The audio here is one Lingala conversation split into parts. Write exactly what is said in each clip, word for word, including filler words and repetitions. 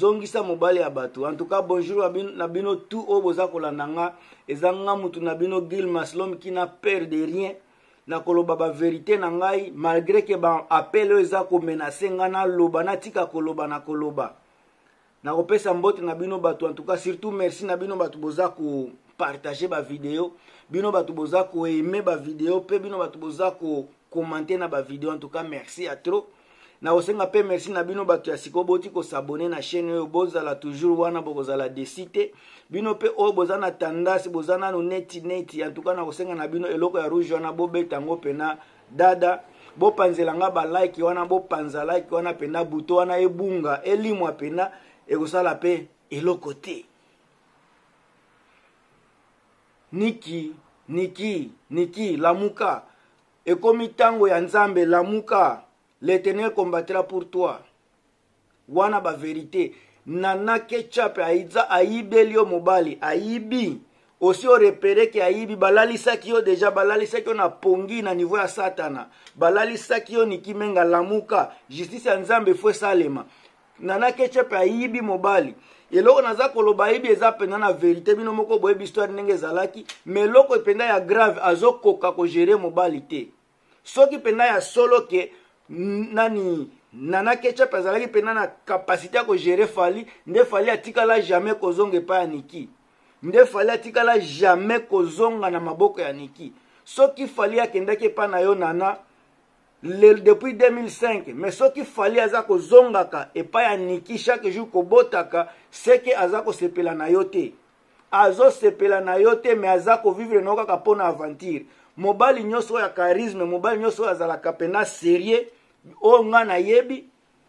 zongisa mobali ya bato. En tout cas bonjour na bino tout o boza kolanda nga ezanga mutu na bino Gilmas l'homme qui n'a peur de rien na koloba ba vérité na ngai malgré que ba appel eza ko menacer nga na loba na tika koloba na koloba na kopesa mbote na bino bato. En tout cas surtout merci na bino bato boza ko partager ba vidéo, bino bato boza ko aimer ba vidéo, pe bino bato boza ko commenter na ba vidéo. En tout cas merci à trop. Na osenga pe merci na bino bato ya siko boti ko s'abonner na chaîne yo bozala toujours wana bokozala desite bino pe o bozana tendance bozana no neti neti. En tout cas na osenga na bino eloko ya rouge wana bo betango pena dada bo panzelanga ba like wana bo panza like wana pena buto wana ebunga elimwa pena ekosala pe eloko te. Niki niki niki lamuka ekomi tango ya nzambe lamuka. L'Éternel combattra pour toi. Wana ba vérité. Nana ketchup aiza aibeli yo mobali. Aibi. Aussi o repéré que aibi balali saki yo déjà balali saki yo na pongi na niveau ya satana. Balali saki yo nikimenga lamuka. Justice ya nzambe fwe salema. Nana ketchup aibi mobali. Eloko naza koloba aibi eza pena na vérité bino moko boyebi histoire ndenge ezalaki. Mais loko ependa ya grave azokoka ko gérer mobali te. Soki penda ya solo ke nani nana ketchup azalaki pena na capacité ko gérer fali nde fali atikala jamais kozonga pa ya Niki, nde fali atikala jamais kozonga na maboko ya Niki. Soki fali akendaki pa na yo nana le, depuis deux mille cinq, mais soki fali aza kozongaka epa ya Niki chaque jour kobotaka seke aza ko sepela na yo te, azo sepela na yo te, mais aza ko vivre no kaka pona aventure. Mobali nyoso ya charisme, mobali nyoso azalaka pena sérieux o nga na yebi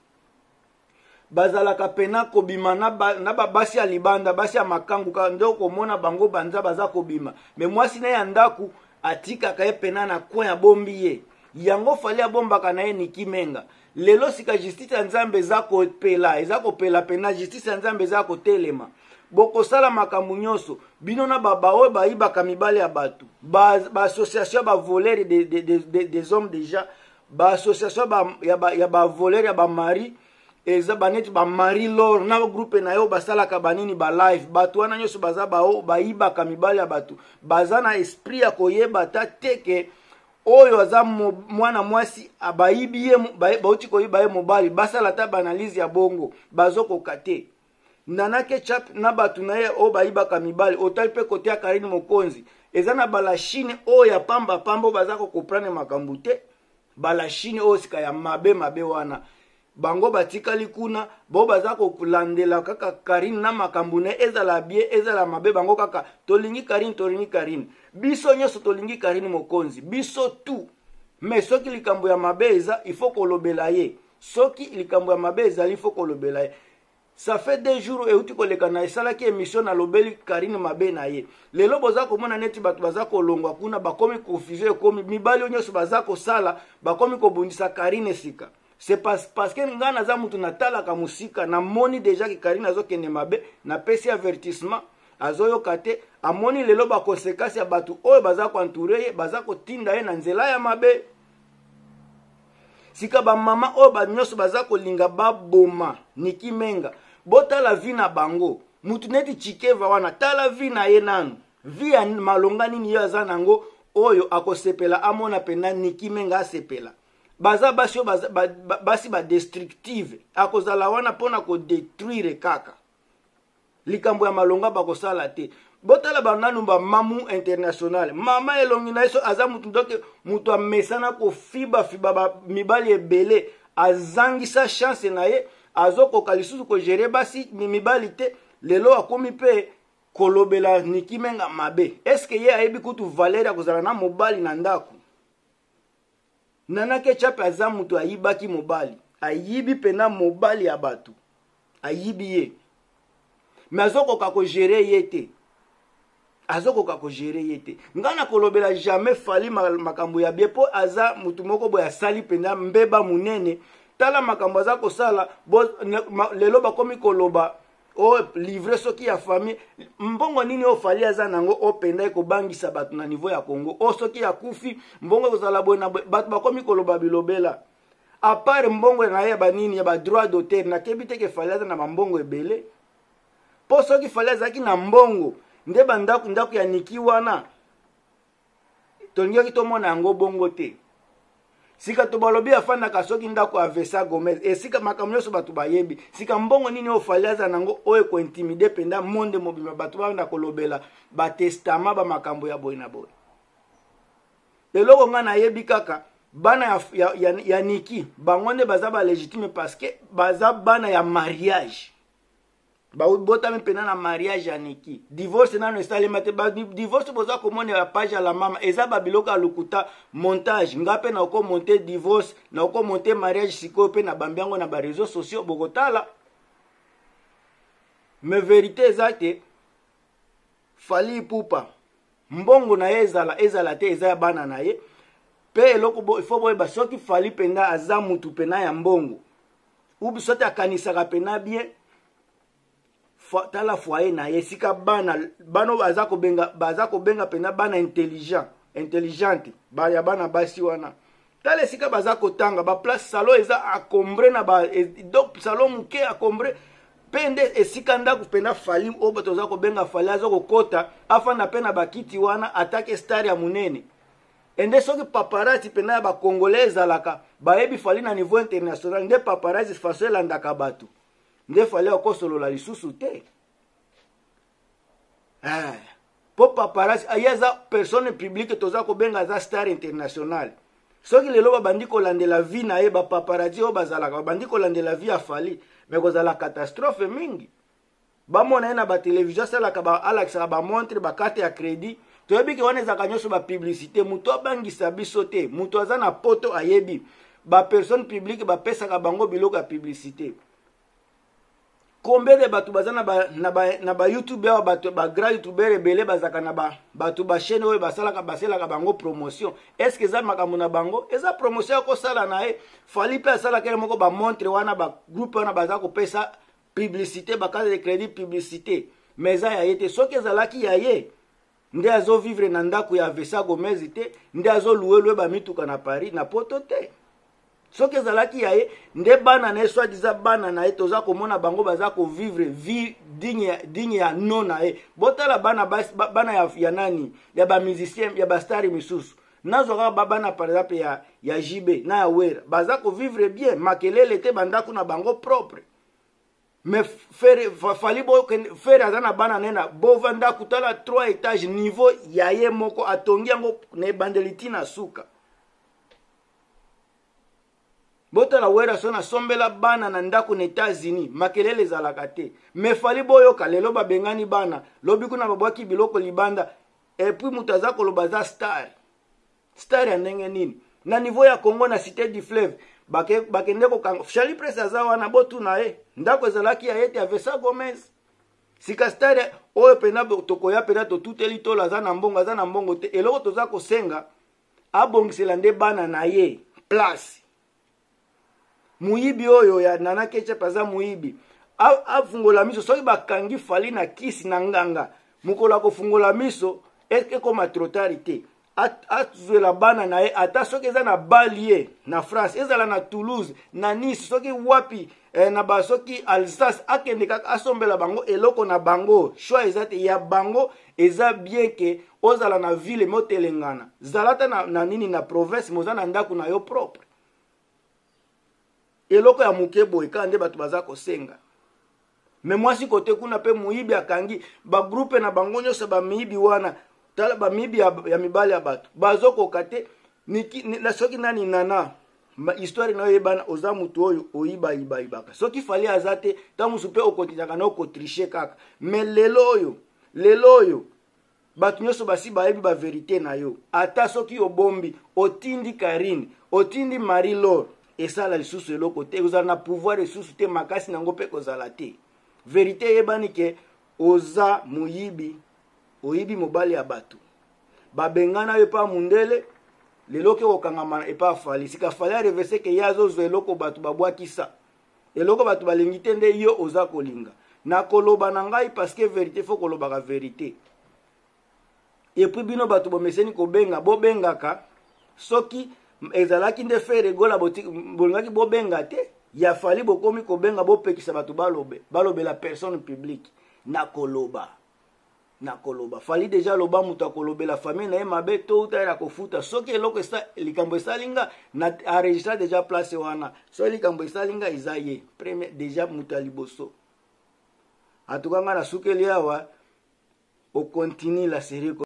bazalaka pena kobima na ba, na babasi ya libanda basi ya makangu ka ndo komona bango banza baza kobima. Mais mwasi na ya ndaku atikaka ye pena na coin ya bombi ye yango fali abombaka na ye Niki Menga. Lelo sika justice ya nzambe za ko pela eza ko pela pena justice ya nzambe za ko telema boko sala makambu nyonso bino na baba oyo bayibaka mibale ya bato ba, ba association ba voleurs des de, de, de, des hommes déjà ba association ba ya ba ya ba voleurs ya ba mari eza baneti ba mari lor na groupe na yo basalaka banini ba live bato wana nyonso baza ba o bayibaka mibale ya bato baza na esprit ya koyeba ta teke oyo aza mwana mwasi abayibiye bauti koyiba ye mobali basala ta banalize ya bongo bazokoka te. Nana ketchup na batu na ye o bayibaka mibali otali pe kote ya Karine Mokonzi eza na balashine o ya pamba pambo bazako comprendre makambu te. Balashine o sika ya mabe mabe wana bango batikali kuna bo bazako kulandela kaka Karine na makambu ne ezala bie ezala mabe bango kaka tolingi Karine tolingi Karine biso nyoso tolingi Karine Mokonzi biso tu. Mais soki likambo ya mabe eza il faut kolobela ye, soki likambo ya mabe eza il faut kolobela ye. Ça fait deux jours et uti koleka na esala ki émission na lobeli Karine mabe na ye. Lelo boza komona neti batu baza kolongwa kuna bakomi confusion komi mibali onyoso baza ko sala bakomi ko bundisa Karine sika. C'est parce parce que ngana za mutu natala ka musika na moni déjà ki Karine azo kende mabe na pesi avertissement azo yokate amoni lelo ba conséquence ya batu oyo baza ko entourer baza ko tinda ye na nzela ya mabe. Sika ba mama oyo ba nyoso baza ko linga baboma Niki Menga bota la vie na bango mutu neti Chikeva wana tala vie na ye nanu vie ya malonga nini yo aza nango oyo akosepela amona pena Niki Menga asepela baza basi baza ba, ba, basi ba destructive akozala wana pona ko détruire kaka likambo ya malonga bakosala te. Botala bananu ba mamu international mama elongi na iso aza mutu ndoke mutu amesana ko fiba fiba ba mibali ebele azangisa chance na ye azoko kalisusu ko gérer basi mibali te lelo akomi pe kolobela Niki Menga mabe. Est-ce que ye ayebi kutu valeur ya kozala na mobali na ndako? Nana ketchup aza mutu ayibaki mobali ayibi pena mobali ya batu ayibi ye mais azoko ka ko gérer ye te azoko ka ko gérer ye te ngana kolobela jamais fali makambo ya bie po aza mutu moko boya sali pena mbeba munene tala makambo aza ko sala bo lelo bakomi koloba o livrer soki ya famille mbongo nini o fali aza nango o penda ko bangisa batu na niveau ya Congo o soki ya kufi mbongo kozala bona batu bakomi koloba bilobela à part mbongo na ye ba nini ya ba droit d'auteur na kebite ke falaza na mbongo ebele po soki falaza ki na mbongo nde bandaku ndaku ya niki wana tongi to mona yango bongo te sika to balobi afanda ka soki ndaku Avesa Gomez e sika makamyo so batu bayebi sika mbongo nini o falaza nango oye ko intimider penda monde mobima batu ba kolobela ba testament ba makambo ya boy na boy eloko nga na yebi kaka bana ya, ya, ya, ya niki bango nde baza ba légitime parce que baza bana ya mariage ba bota me pena na mariage ya niki divorce nano esalema te ba divorce boza komona ya page ya la mama eza ba biloko alukuta montage ngape na ko monter divorce na ko monter mariage siko pe na bambiango na ba réseaux sociaux bokotala me vérité exacte Fally Ipupa mbongo na ye ezala ezala te eza ya bana na ye pe eloko bo ifo boyeba soki Fally penda aza mutu pena ya mbongo ubi soki akanisaka pena bien tala foyer na ye sika bana bano baza kobenga baza kobenga pena bana intelligent intelligente ba ya bana basi wana tala sika baza kotanga ba place salon eza akombre na ba donc salon muke akombre pende esika ndaku pena Fally obo toza kobenga Fally aza kokota afana pena bakiti wana atake star ya munene ende soki paparazzi pena ba congolais alaka bayebi Fally na niveau international nde paparazzi faso landaka batu nde Fally okosolola lisusu te ah po paparazzi ayaza personne publique toza kobenga za star international soki lelo babandi kolandela vie na ye ba paparazzi o bazalaka babandi kolandela vie ya Fally mais kozala catastrophe mingi bamona na ba télévision salaka ba alakisa ba montre ba carte ya crédit toyebi ke wana ezaka nyonso ba publicité muto abangisa biso te muto aza na poto ayebi ba personne publique bapesaka bango biloko ya publicité combien de batu baza na ba na ba, na ba YouTube ya batu ba grand YouTuber ebele bazaka na ba batu ba chaîne oyo basalaka baselaka bango promotion est-ce que eza makambo na bango eza promotion ko sala na e Fally pe sala kele moko ba montre wana ba groupe wana baza ko pesa publicité ba carte de crédit publicité mais eza ya yete soki ezalaki ya ye nde azo vivre na ndaku ya Avesa Gomez te nde azo louer lwe ba mituka na Paris na poto te soki ezalaki ya ye nde bana na ye soit diza bana na ye toza komona bango baza ko vivre vie digne digne ya non na ye botala bana bas, bana ya, ya nani ya ba musicien ya ba star misusu nazoka bana par exemple ya ya J B na ya Wera baza ko vivre bien makelele te bandaku na bango propre mais faire Fally bo faire azana bana nena bovanda kutala trois étages niveau ya ye moko atongi yango na bandeliti na suka botala Wera sona sombela bana na ndako na États-Unis makelele zalaka te mais Fally boyo kalelo babengani bana lobi kuna babwaki biloko libanda et puis mutaza koloba za star star ya ndenge nini na niveau ya Congo na Cité du Fleuve bake bakende ko Fally Press aza wana botu na ye ndako ezalaki ya yete Avesa Gomez sika star oyo pena tokoya pena to tuteli to laza na mbongo aza na mbongo te eloko toza kosenga abongisela nde bana na ye place muyibi oyo ya Nana Ketchup aza muyibi afungola miso soki bakangi Fally na kisi na nganga mukola kofungola miso eke koma trotarité atuzela bana na ye ata soki eza na Balie na France ezala na Toulouse na Nice soki wapi eh, na ba soki Alsace akende kaka asombela bango eloko na bango choix eza te ya bango eza bien ke ozala na ville motelengana zalata na, na nini na province moza na ndaku na yo propre eloko ya mukebo ekande batu baza kosenga me mwasi kote kuna pe muibi akangi ba groupe na bango nyoso ba miibi wana tala ba miibi ya, ya mibali ya batu bazoko kate niki na soki nani nana ma histoire na yebana oza mutu oyo oyiba iba ibaka soki Fally azate tamusu pe okotinaka na okotricher kaka me lelo oyo lelo oyo batu nyoso basi bayebi ba vérité na yo ata soki obombi otindi Karine otindi Marie Laure esala lisusu eloko te ozala na pouvoir lisusu te makasi nango pe kozala te vérité yebani ke oza muyibi oyibi mobali ya batu babengana yo pa mundele lelo ke okangama epa Fally sika Fally arevese ke yazo zo eloko batu babwakisa eloko batu balingi te nde yo oza kolinga na koloba na ngai parce que vérité faut koloba ka vérité et puis bino batu bomeseni kobenga bobengaka soki ezalaki nde fe regola bolingaki bobenga te ya fali bokomi kobenga bopekisa bato balobe balobela personne publique na koloba na koloba fali deja loba mutu akolobela famille na ye mabe to utayela kofuta soki eloko likambo esalinga na enregistra deja place wana soki likambo esalinga eza ye premier deja mutu ya liboso atukanga na sukeli awa okontinue la série